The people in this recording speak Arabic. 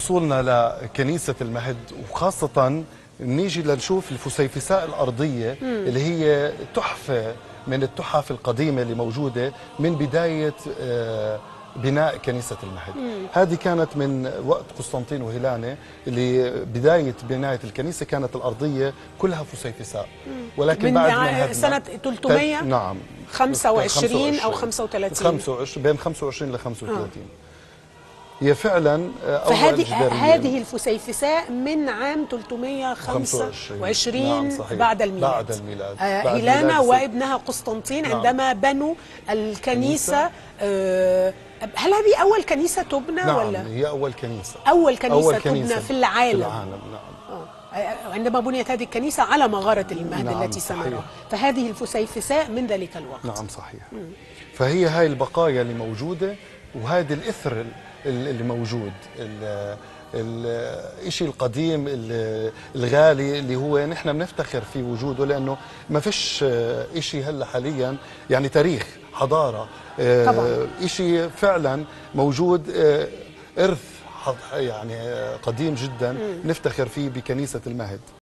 وصولنا لكنيسة المهد، وخاصة نيجي لنشوف الفسيفساء الأرضية اللي هي تحفة من التحف القديمة اللي موجودة من بداية بناء كنيسة المهد. هذه كانت من وقت قسطنطين وهيلانا، اللي بداية بناية الكنيسة كانت الأرضية كلها فسيفساء، ولكن بعد ما سنة 300 نعم 25 أو 35 بين 25 ل 35 هي فعلا أول هذه الفسيفساء من عام 325 نعم بعد الميلاد. هيلانا وابنها قسطنطين عندما بنوا الكنيسة. هل هذه أول كنيسة تبنى؟ نعم ولا هي أول كنيسة تبنى في العالم. نعم. عندما بنيت هذه الكنيسة على مغارة المهد نعم التي سنراها، فهذه الفسيفساء من ذلك الوقت. نعم صحيح. فهي هاي البقايا اللي موجودة، وهذا الإثر اللي موجود، الشيء القديم الغالي اللي هو نحن بنفتخر في وجوده، لأنه ما فيش شيء هلا حاليا يعني تاريخ حضارة طبعا شيء فعلا موجود، إرث يعني قديم جدا نفتخر فيه بكنيسة المهد.